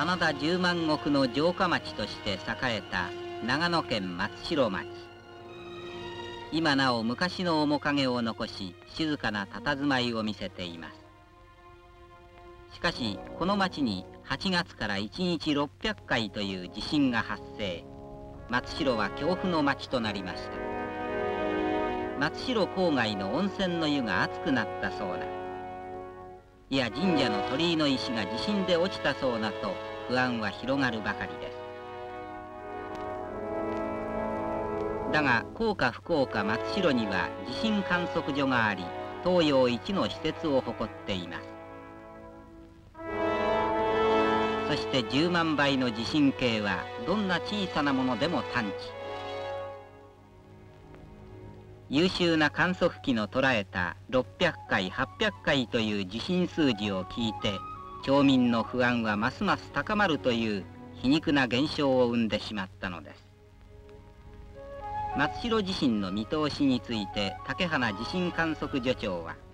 真田10万石の城下町として栄えた長野県松代町。今なお昔の面影を残し、静かな佇まいを見せています。しかしこの町に8月から1日600回という地震が発生。松代は恐怖の町となりました。松代郊外の温泉の湯が熱くなったそうな、いや神社の鳥居の石が地震で落ちたそうなと不安は広がるばかりです。だが幸か不幸か松代には地震観測所があり、東洋一の施設を誇っています。そして10万倍の地震計はどんな小さなものでも探知。優秀な観測器の捉えた600回800回という地震数字を聞いて、町民の不安はますます高まるという皮肉な現象を生んでしまったのです。松代地震の見通しについて竹花地震観測所長は、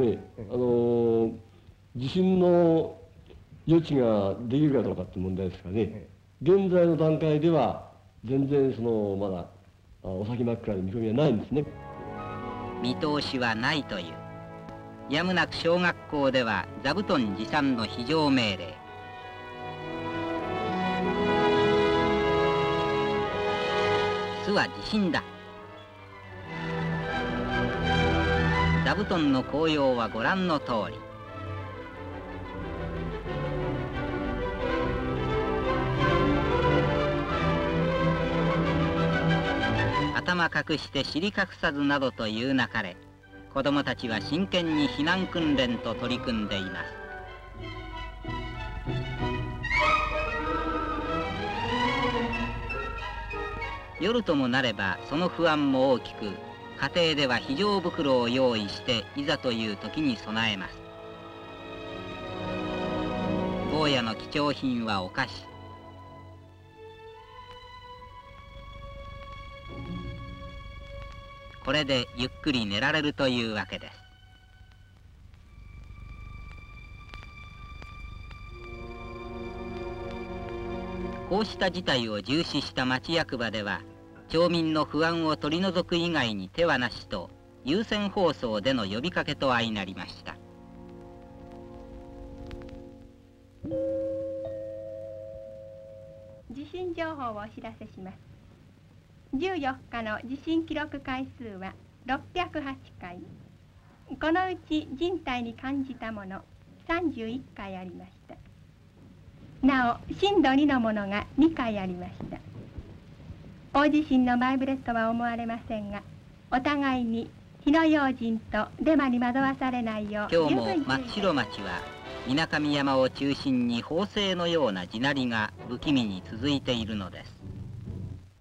地震の予知ができるかどうかって問題ですからね、現在の段階では全然まだお先真っ暗で見込みはないんですね。 見通しはないという。やむなく小学校では座布団持参の非常命令。巣は地震だ。座布団の紅葉はご覧の通り。頭隠して尻隠さずなどというなかれ、子どもたちは真剣に避難訓練と取り組んでいます。夜ともなればその不安も大きく、家庭では非常袋を用意していざという時に備えます。坊やの貴重品はお菓子。これでゆっくり寝られるというわけです。こうした事態を重視した町役場では、町民の不安を取り除く以外に手はなしと、有線放送での呼びかけと相なりました。 地震情報をお知らせします。14日の地震記録回数は608回。このうち人体に感じたもの31回ありました。なお震度2のものが2回ありました。大地震の前触れとは思われませんが、お互いに火の用心とデマに惑わされないよう。 今日も松代町は水上山を中心に砲声のような地鳴りが不気味に続いているのです。